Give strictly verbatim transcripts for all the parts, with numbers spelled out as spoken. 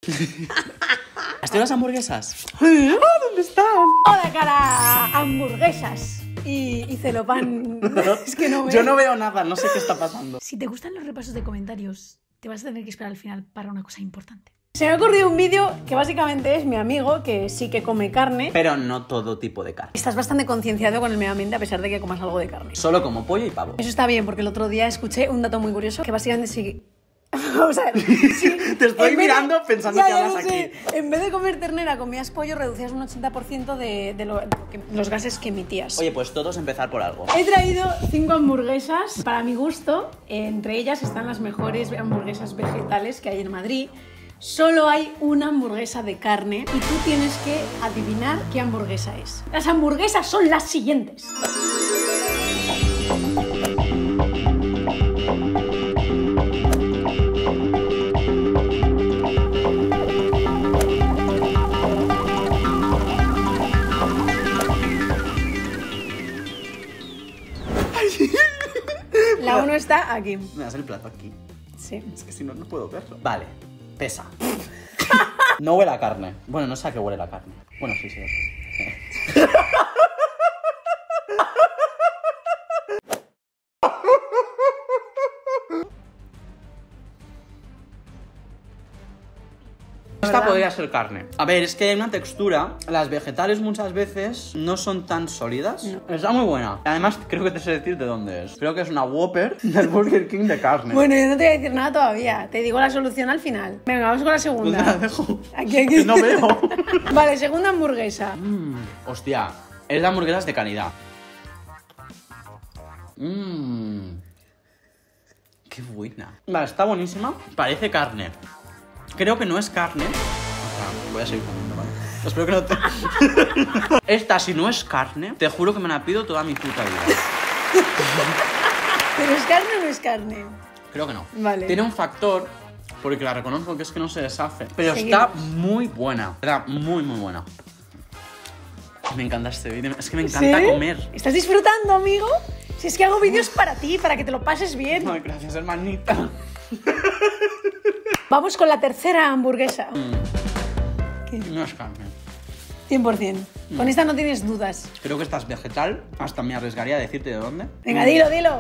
¿Has tenido las hamburguesas? ¡Ah, ¿dónde están? Hola, cara, hamburguesas y, y celopán. Es que no veo. Yo no veo nada, no sé qué está pasando. Si te gustan los repasos de comentarios, te vas a tener que esperar al final para una cosa importante. Se me ha ocurrido un vídeo que básicamente es mi amigo que sí que come carne. Pero no todo tipo de carne. Estás bastante concienciado con el medio ambiente a pesar de que comas algo de carne. Solo como pollo y pavo. Eso está bien, porque el otro día escuché un dato muy curioso que básicamente sí. Vamos a ver. Sí, te estoy mirando de... pensando ya, que ya hablas no sé. aquí. En vez de comer ternera, comías pollo, reducías un ochenta por ciento de, de, lo, de lo que, los gases que emitías. Oye, pues todos empezar por algo. He traído cinco hamburguesas para mi gusto. Entre ellas están las mejores hamburguesas vegetales que hay en Madrid. Solo hay una hamburguesa de carne y tú tienes que adivinar qué hamburguesa es. Las hamburguesas son las siguientes. La uno está aquí. ¿Me das el plato aquí? Sí. Es que si no, no puedo verlo. Vale, pesa. No huele a carne. Bueno, no sé a qué huele la carne. Bueno, sí, sí, sí. Esta podría ser carne. A ver, es que hay una textura. Las vegetales muchas veces no son tan sólidas. No. Está muy buena. Además, creo que te sé decir de dónde es. Creo que es una Whopper del Burger King de carne. Bueno, yo no te voy a decir nada todavía. Te digo la solución al final. Venga, vamos con la segunda. ¿Dónde la dejo? Aquí, aquí. Que no veo. Vale, segunda hamburguesa. Mm, hostia, es de hamburguesas de calidad. Mmm. Qué buena. Vale, está buenísima. Parece carne. Creo que no es carne. O sea, voy a seguir comiendo, ¿vale? Espero que no te... Esta, si no es carne, te juro que me la pido toda mi puta vida. ¿Pero es carne o no es carne? Creo que no. Vale. Tiene un factor, porque la reconozco, que es que no se deshace. Pero Seguimos. Está muy buena. Está muy, muy buena. Me encanta este vídeo. Es que me encanta ¿Sí? comer. ¿Estás disfrutando, amigo? Si es que hago vídeos para ti, para que te lo pases bien. Ay, gracias, hermanita. Vamos con la tercera hamburguesa. Mm. ¿Qué? No es carne. cien por cien. Mm. Con esta no tienes dudas. Creo que esta es vegetal. Hasta me arriesgaría a decirte de dónde. Venga, dilo, dilo.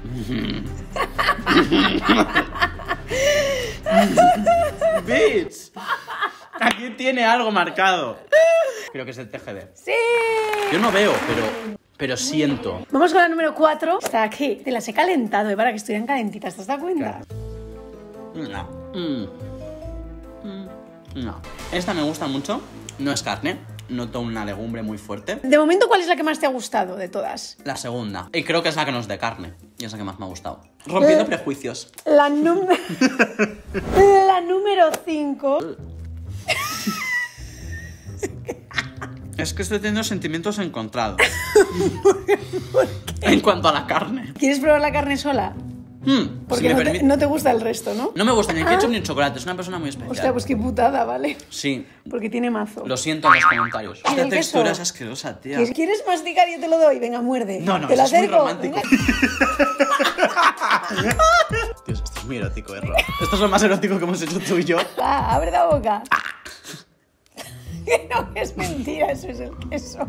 Bitch. Aquí tiene algo marcado. Creo que es el T G D. ¡Sí! Yo no veo, pero, pero siento. Vamos con la número cuatro. Está aquí. Te las he calentado, ¿eh? Para que estuvieran calentitas. ¿Te has dado cuenta? No. Mm. Mm. No. Esta me gusta mucho. No es carne. Noto una legumbre muy fuerte. De momento, ¿cuál es la que más te ha gustado de todas? La segunda. Y creo que es la que no es de carne. Y es la que más me ha gustado. Rompiendo Eh, prejuicios. La, num la número cinco. Es que estoy teniendo sentimientos encontrados. ¿Por qué? En cuanto a la carne. ¿Quieres probar la carne sola? Hmm, Porque si me no, te, permite... no te gusta el resto, ¿no? No me gusta ni el Ah. ketchup ni el chocolate. Es una persona muy especial. Hostia, pues qué putada, ¿vale? Sí. Porque tiene mazo. Lo siento en los comentarios. ¿Y Esta el textura queso? es asquerosa, tía. ¿Quieres- ¿Quieres masticar y yo te lo doy? Venga, muerde. No, no, te lo eso es muy acerco. romántico. Dios, esto es muy erótico, error. Esto es lo más erótico que hemos hecho tú y yo. Va, abre la boca. Que no, es mentira, eso es el queso.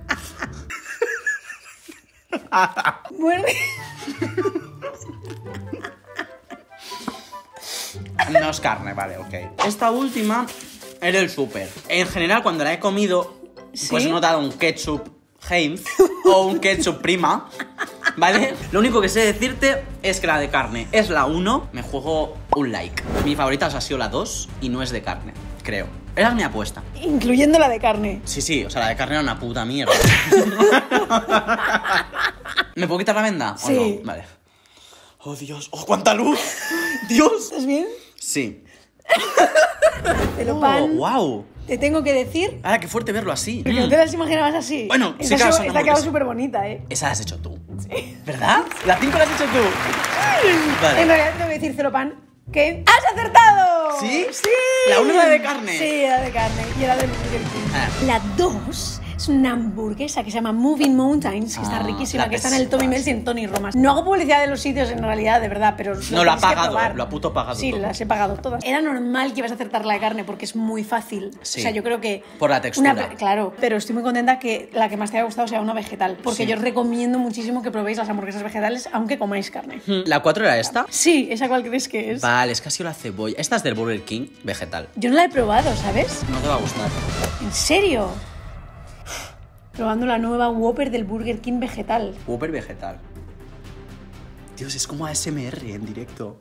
Muerde. No es carne, vale, ok. Esta última era el súper. En general, cuando la he comido, ¿Sí? pues he notado un ketchup Heinz o un ketchup Prima, ¿vale? Lo único que sé decirte es que la de carne es la uno, me juego un like. Mi favorita ha sido la dos y no es de carne, creo. Esa es mi apuesta. Incluyendo la de carne. Sí, sí, o sea, la de carne era una puta mierda. ¿Me puedo quitar la venda? Sí. ¿O no? Vale. Oh, Dios. Oh, cuánta luz. Dios. ¿Estás bien? Sí. Celopán. Oh, wow. Te tengo que decir Ahora, qué fuerte verlo así. que no te las imaginabas así. Bueno, sí esta que ha las sido- son esta ha quedado hamburguesas. súper bonita, ¿eh? Esa la has hecho tú. Sí. ¿Verdad? La cinco la has hecho tú. Vale. En realidad tengo que decir, Celopán, que ¡has acertado! ¿Sí? ¡Sí! La una era de carne. Sí, era de carne y era de Burger King. Ah. La dos Es una hamburguesa que se llama Moving Mountains, que Ah, está riquísima, la que que está en el Tommy sepas. Mel's y en Tony Romas. No hago publicidad de los sitios en realidad, de verdad, pero No, lo ha tenéis que pagado, probar. lo ha puto pagado Sí, todo. las he pagado todas. Era normal que ibas a acertar la de carne porque es muy fácil. Sí. O sea, yo creo que... Por la textura. Una- claro, pero estoy muy contenta que la que más te haya gustado sea una vegetal, porque Sí. yo os recomiendo muchísimo que probéis las hamburguesas vegetales, aunque comáis carne. ¿La cuatro era esta? Sí, ¿esa cuál crees que es? Vale, es que ha sido la cebolla. Esta es del Burger King, vegetal. Yo no la he probado, ¿sabes? No te va a gustar. ¿En serio? Probando la nueva Whopper del Burger King vegetal. Whopper vegetal. Dios, es como A S M R en directo.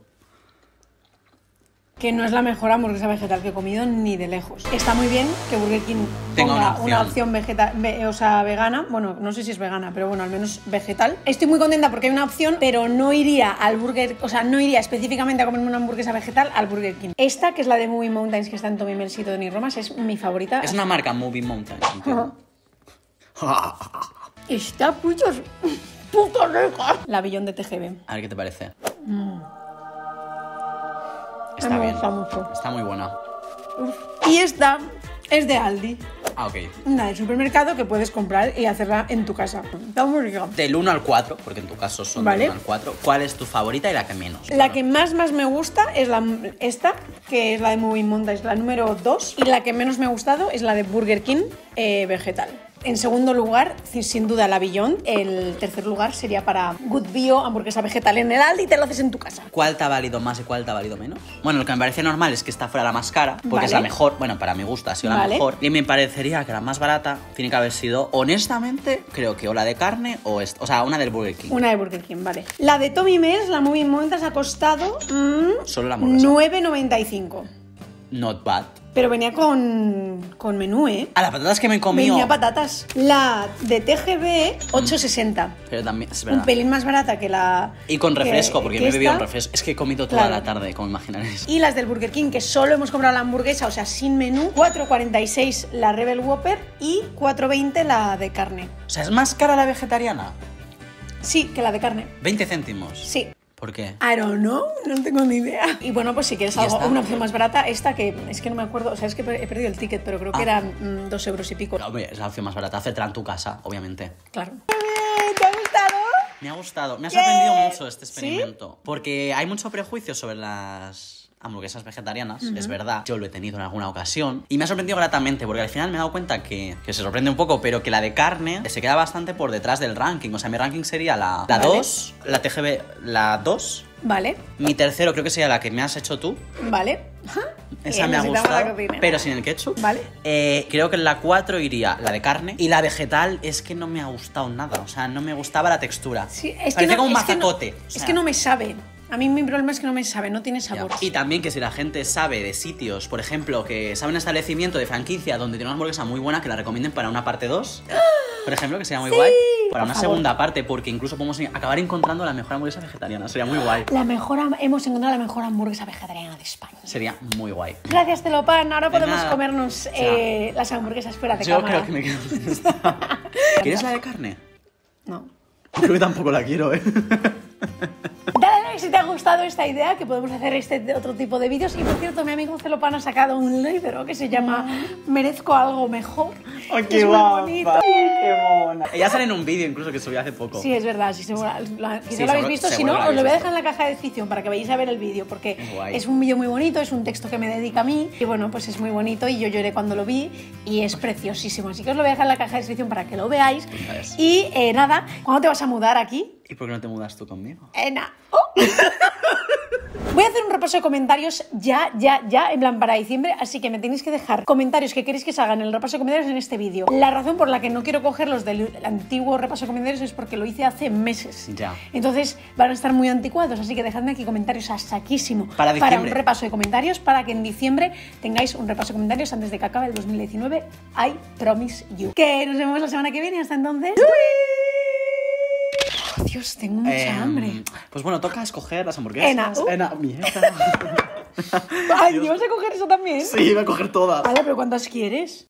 Que no es la mejor hamburguesa vegetal que he comido ni de lejos. Está muy bien que Burger King Tenga ponga una una opción. opción vegeta- ve- o sea, vegana. Bueno, no sé si es vegana, pero bueno, al menos vegetal. Estoy muy contenta porque hay una opción, pero no iría al Burger, o sea, no iría específicamente a comerme una hamburguesa vegetal al Burger King. Esta, que es la de Moving Mountains, que está en Tommy Mel's y Tony Romas, es mi favorita. Es una marca Moving Mountains. entiendo. Está puto, puto rica. La Billón de T G B. A ver qué te parece. A Está mí me bien. gusta mucho. Está muy buena. Y esta es de Aldi. Ah, ok. Una de supermercado que puedes comprar y hacerla en tu casa. Está muy rica. Del uno al cuatro, porque en tu caso son Vale. del uno al cuatro. ¿Cuál es tu favorita y la que menos? La que más más me gusta es la, esta, que es la de Moving Mountains, la número dos. Y la que menos me ha gustado es la de Burger King eh, vegetal. En segundo lugar, ci- sin duda, la Beyond. El tercer lugar sería para Good Bio, hamburguesa vegetal en el Aldi y te lo haces en tu casa. ¿Cuál te ha valido más y cuál te ha valido menos? Bueno, lo que me parece normal es que esta fuera la más cara, porque Vale. es la mejor. Bueno, para mi gusto ha sido la Vale. mejor. Y me parecería que la más barata tiene que haber sido, honestamente, creo que o la de carne o esta. O sea, una del Burger King. Una de Burger King, vale. La de Tommy Mel's, la Moving Mountains, ha costado mm, Solo la hamburguesa. nueve noventa y cinco. Not bad. Pero venía con, con menú, ¿eh? A las patatas que me he comido. Venía patatas. La de T G B, ocho sesenta. Pero también, es Un verdad. pelín más barata que la... Y con que- refresco, porque que me he bebido un esta. refresco. Es que he comido toda Claro. la tarde, como imaginaréis. Y las del Burger King, que solo hemos comprado la hamburguesa, o sea, sin menú. cuatro cuarenta y seis la Rebel Whopper y cuatro veinte la de carne. O sea, ¿es más cara la vegetariana? Sí, que la de carne. veinte céntimos. Sí. ¿Por qué? I don't know, no tengo ni idea. Y bueno, pues si quieres Ya algo, está. una opción más barata, esta que es que no me acuerdo, o sea, es que he perdido el ticket, pero creo que Ah. eran mm, dos euros y pico. No, hombre, es la opción más barata. Hacértela en tu casa, obviamente. Claro. ¿Te ha gustado? Me ha gustado, me ha ¿Qué? sorprendido mucho este ¿Sí? experimento. Porque hay mucho prejuicio sobre las hamburguesas vegetarianas, es verdad. Yo lo he tenido en alguna ocasión. Y me ha sorprendido gratamente, porque al final me he dado cuenta que, que se sorprende un poco, pero que la de carne se queda bastante por detrás del ranking. O sea, mi ranking sería la Vale. dos, la T G B, la dos. Vale, Mi tercero creo que sería la que me has hecho tú. vale. Ajá. Esa Bien, me ha necesitamos la gustado, cocina. pero sin el ketchup. Vale. Eh, creo que en la cuatro iría la de carne. Y la vegetal es que no me ha gustado nada. O sea, no me gustaba la textura. Sí, es que Parecía no, como un es que no- mazacote. o es sea. que no me sabe. A mí mi problema es que no me sabe, no tiene Ya. sabor. Y también que si la gente sabe de sitios, por ejemplo, que sabe un establecimiento de franquicia donde tiene una hamburguesa muy buena, que la recomienden para una parte dos, por ejemplo, que sería muy guay. Para por una favor. segunda parte, porque incluso podemos acabar encontrando la mejor hamburguesa vegetariana. Sería muy guay. La mejor, ham- hemos encontrado la mejor hamburguesa vegetariana de España. Sería muy guay. Gracias, Telopan. Ahora De podemos nada. comernos Ya. eh, las hamburguesas fuera de Yo cámara. creo que me quedo con esta. ¿Quieres la de carne? No. Creo que tampoco la quiero, ¿eh? Dale like si te ha gustado esta idea, que podemos hacer este otro tipo de vídeos. Y por cierto, mi amigo Celopan ha sacado un libro que se llama Merezco algo mejor. ¡Ay, Es muy bonito. ¡Qué mona! Ella sale en un vídeo incluso que subí hace poco. Sí, es verdad, sí, seguro, la- si Sí, no lo habéis seguro- visto, si seguro no, lo os lo voy a habéis dejar en la caja de descripción para que vayáis a ver el vídeo, porque Guay. es un vídeo muy bonito, es un texto que me dedica a mí, y bueno, pues es muy bonito, y yo lloré cuando lo vi, y es preciosísimo, así que os lo voy a dejar en la caja de descripción para que lo veáis. Pues. Y eh, nada, ¿cuándo te vas a mudar aquí? ¿Y por qué no te mudas tú conmigo? Eh, na- ¡Oh! Voy a hacer un repaso de comentarios ya, ya, ya, en plan para diciembre, así que me tenéis que dejar comentarios que queréis que se hagan en el repaso de comentarios en este vídeo. La razón por la que no quiero coger los del antiguo repaso de comentarios es porque lo hice hace meses. Ya. Entonces van a estar muy anticuados, así que dejadme aquí comentarios a saquísimo Para un diciembre. repaso de comentarios, para que en diciembre tengáis un repaso de comentarios antes de que acabe el dos mil diecinueve. I promise you. Que nos vemos la semana que viene, hasta entonces. Oh, Dios, tengo mucha Eh, hambre. Pues bueno, toca escoger las hamburguesas. Ena, uh. Ena, mierda. Ay, Dios. ¿y vas a coger eso también? Sí, voy a coger todas. Vale, pero ¿cuántas quieres?